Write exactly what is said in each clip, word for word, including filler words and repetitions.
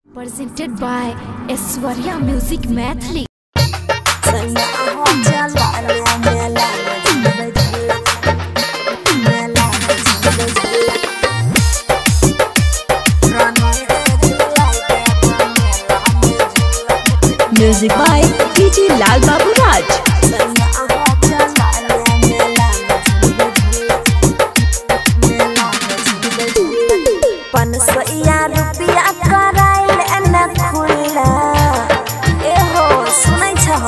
Presented by Aishwarya Music Mathli. Music by D J Lal Babu Raj. पनसइया रुपया कराइल एना खुला ए हो सुनै छह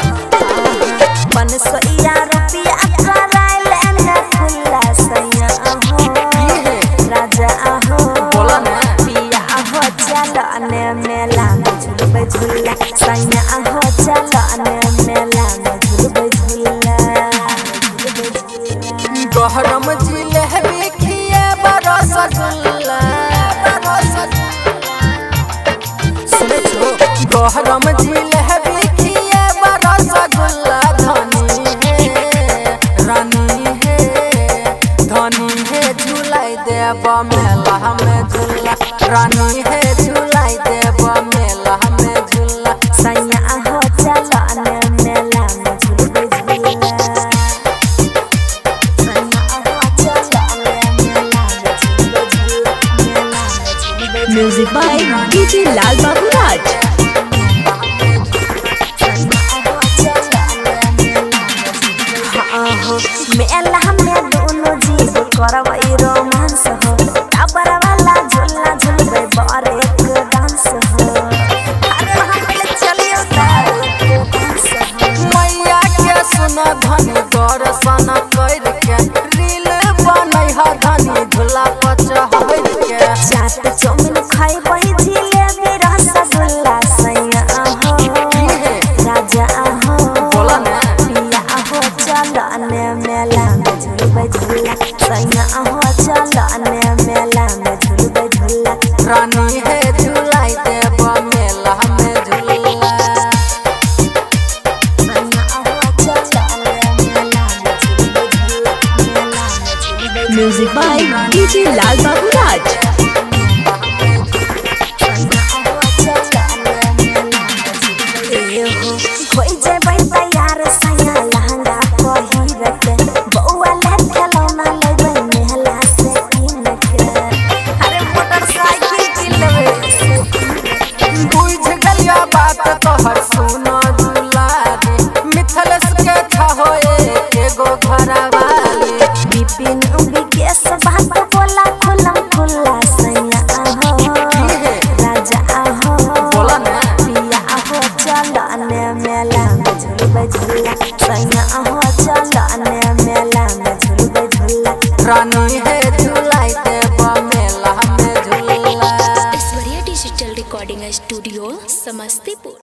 पनसइया रुपया कराइल एना खुला सैया हो राजा हो बोला ना पिया हो चल ने मेला में झूलबे झूला सैया हो चल ने मेला में झूलबे झूला गहरम जिलेबी खिए रसगुल्ला गहरम जिलेबी खिए रसगुल्ला धनी है रानी है धनी है झूलाई देव मेला में झूला रानी है झूलाई देव मेला में झूला सैया हो चल ने मेला में झूलबे झूला Music by D J Lal Babu Raj. मेला में दोनों जीव करवई रोमांस हो टाबर वाला झूला झूलबे बारे एक डांस हो अरे हम चलियो डांस मैया के सुन धनी दर्शन कर के रील बनई ह धनी झूला पर चढ़ के चाट चौमिन खाई बही जिलेबी रसगुल्ला सैया हो राजा हो बोला ना पिया हो चल ने मेला में झूलबे झूला सैया हो चल ने मेला में झूलबे झूला रानी है झूलाई देव मेला में झूला सैया हो चल ने मेला में झूलबे झूला मेला में झूलबे Music by D J Lal Babu Raj. खोई जेबै तैयार सैया लहंगा पहिर के बौआ ले खेलौना लेबै मेला से किन के अरे मोटरसाइकिल किनबे बुझ गलिया बात तोहर सुनो दुलारी मिथलेश के छहो एगो घरवाली बिपिन विकेश बात बोला खुलम खुला सैया हो राजा हो बोला ना पिया हो चल ने मेला में झूलबे झूला सैया हो चल ने मेला में झूलबे झूला रानी है झूलाई देव मेला में झूला Aishwarya Digital Recording Studio, Samastipur.